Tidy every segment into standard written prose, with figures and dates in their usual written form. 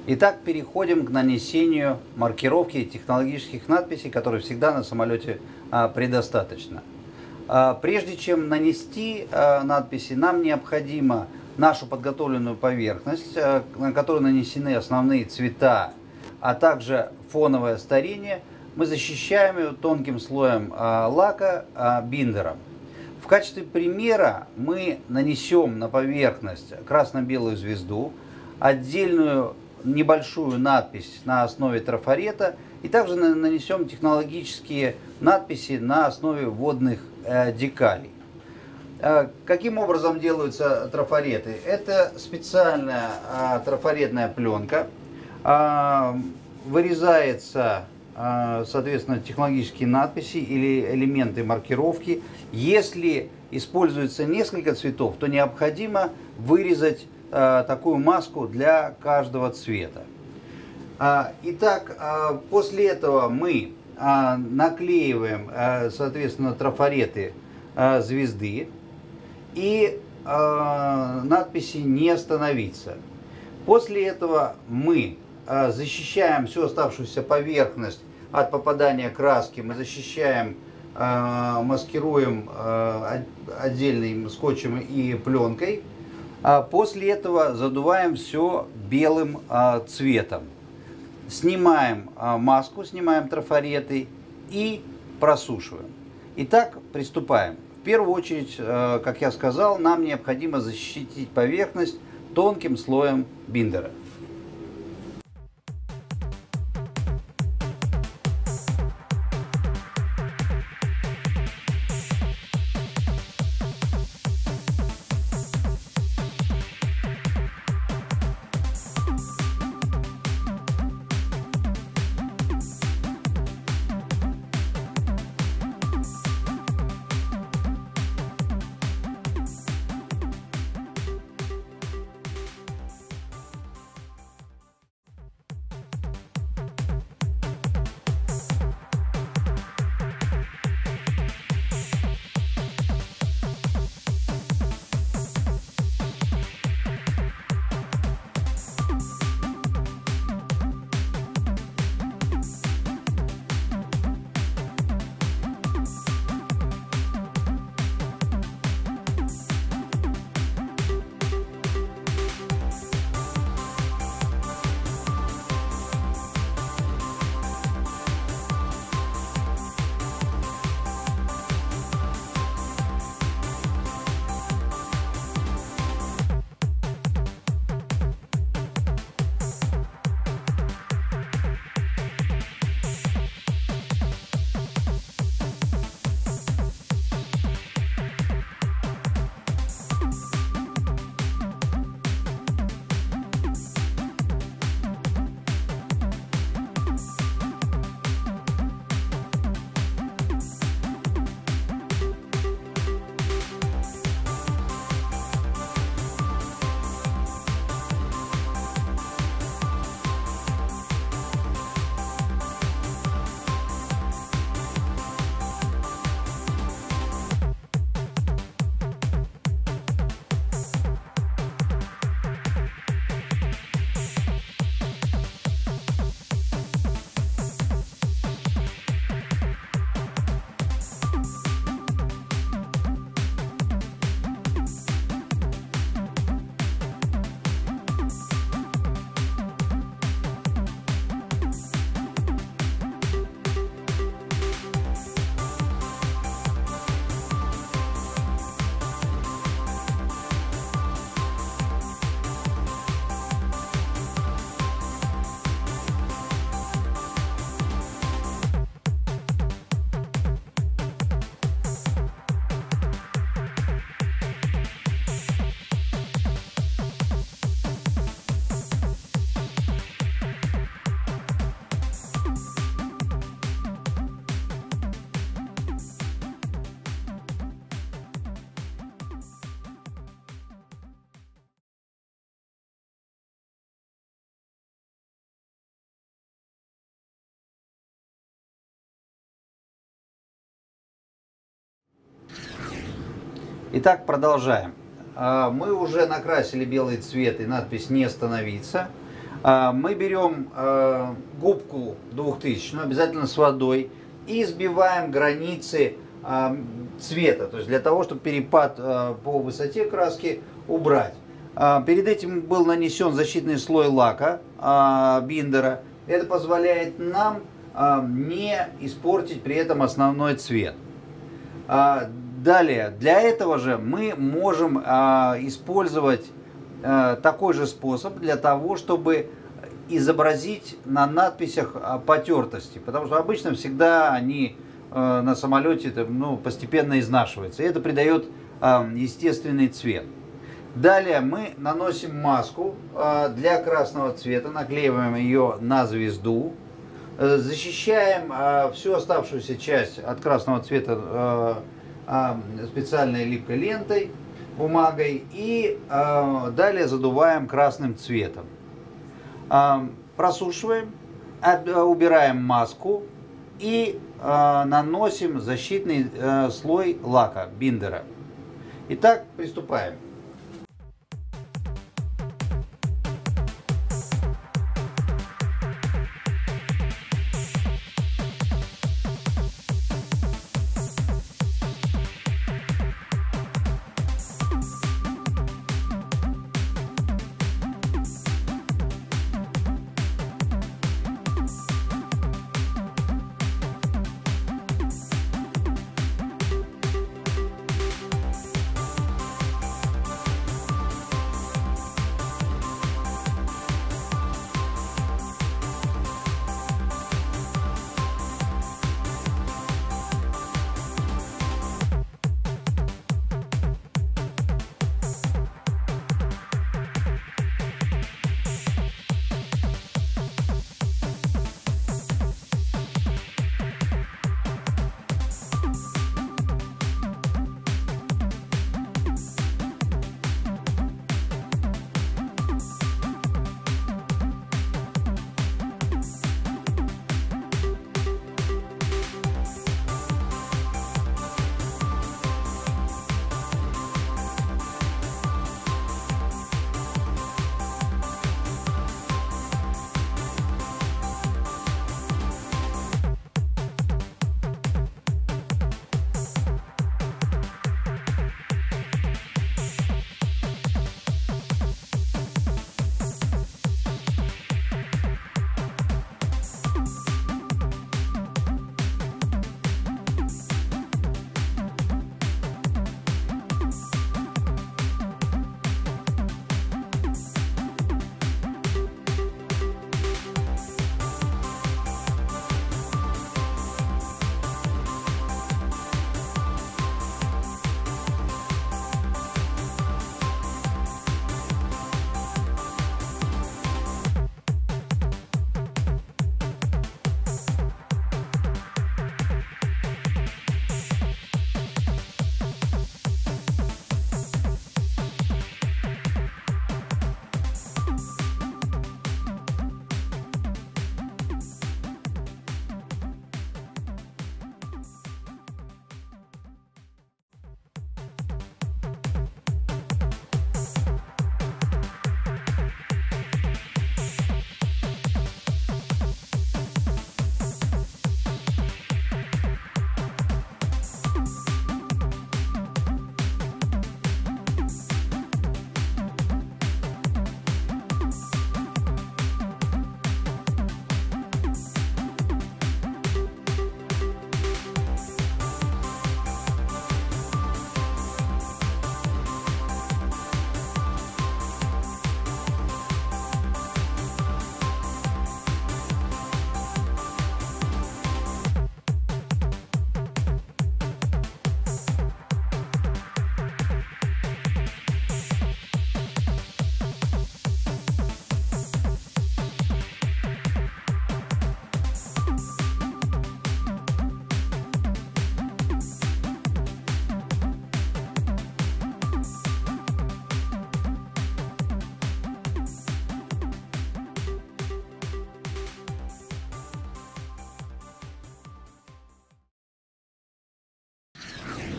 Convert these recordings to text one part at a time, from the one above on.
Итак, переходим к нанесению маркировки технологических надписей, которые всегда на самолете предостаточно. Прежде чем нанести надписи, нам необходимо нашу подготовленную поверхность, на которой нанесены основные цвета, а также фоновое старение, мы защищаем ее тонким слоем лака биндером. В качестве примера мы нанесем на поверхность красно-белую звезду, отдельную небольшую надпись на основе трафарета, и также нанесем технологические надписи на основе водных декалей. Каким образом делаются трафареты? Это специальная трафаретная пленка, вырезается, соответственно, технологические надписи или элементы маркировки. Если используется несколько цветов, то необходимо вырезать такую маску для каждого цвета. Итак, после этого мы наклеиваем, соответственно, трафареты звезды, и надписи «Не остановиться». После этого мы защищаем всю оставшуюся поверхность от попадания краски, мы защищаем, маскируем отдельным скотчем и пленкой. После этого задуваем все белым цветом. Снимаем маску, снимаем трафареты и просушиваем. Итак, приступаем. В первую очередь, как я сказал, нам необходимо защитить поверхность тонким слоем биндера. Итак, продолжаем. Мы уже накрасили белый цвет и надпись «Не остановиться». Мы берем губку 2000, обязательно с водой, и сбиваем границы цвета, то есть для того, чтобы перепад по высоте краски убрать. Перед этим был нанесен защитный слой лака биндера. Это позволяет нам не испортить при этом основной цвет. Далее, для этого же мы можем использовать такой же способ для того, чтобы изобразить на надписях потертости, потому что обычно всегда они на самолете постепенно изнашиваются, и это придает естественный цвет. Далее мы наносим маску для красного цвета, наклеиваем ее на звезду, защищаем всю оставшуюся часть от красного цвета специальной липкой лентой, бумагой, и далее задуваем красным цветом. Просушиваем, убираем маску и наносим защитный слой лака биндера. Итак, приступаем.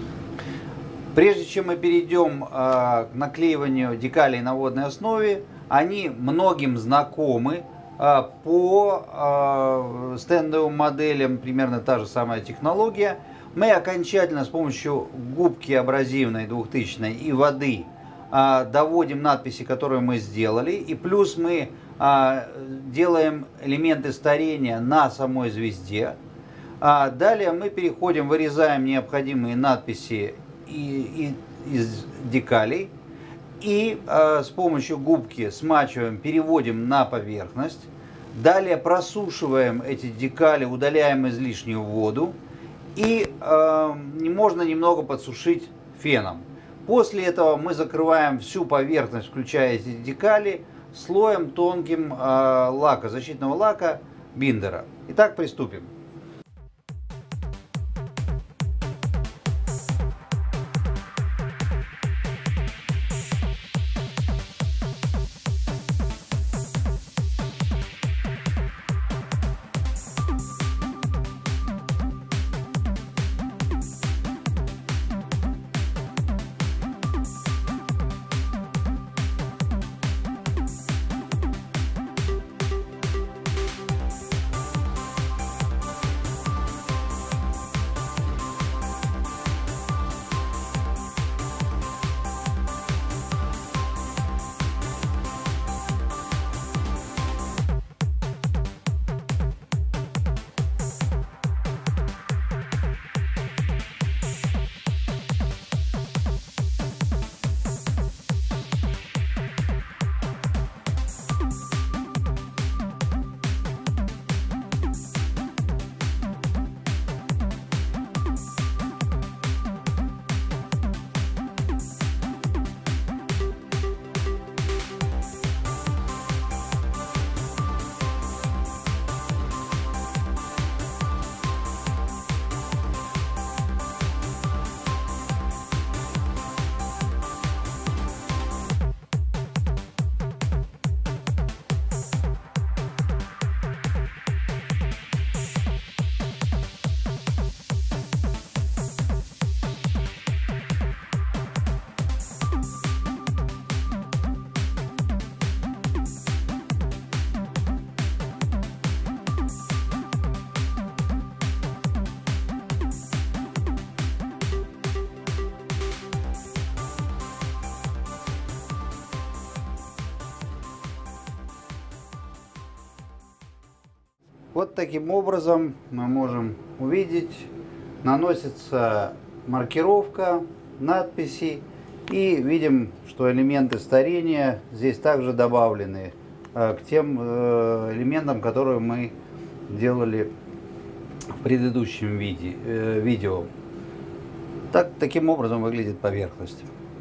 Прежде чем мы перейдем к наклеиванию декалей на водной основе, они многим знакомы. По стендовым моделям примерно та же самая технология. Мы окончательно с помощью губки абразивной 2000 и воды доводим надписи, которые мы сделали. И плюс мы делаем элементы старения на самой звезде. Далее мы переходим, вырезаем необходимые надписи из декалей. И с помощью губки смачиваем, переводим на поверхность. Далее просушиваем эти декали, удаляем излишнюю воду. И можно немного подсушить феном. После этого мы закрываем всю поверхность, включая эти декали, слоем тонким лака, защитного лака биндера. Итак, приступим. Вот таким образом мы можем увидеть, наносится маркировка, надписи, и видим, что элементы старения здесь также добавлены к тем элементам, которые мы делали в предыдущем видео. Таким образом выглядит поверхность.